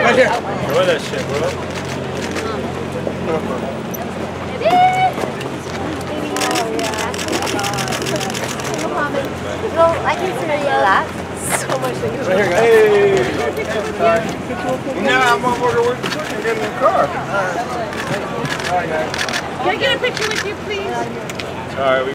Right here. Enjoy that shit, bro. Well, I consider you that. So much that you Right here, guys. Hey! Now I'm on order with the cooking in the car. Can I get a picture with you, please? All right.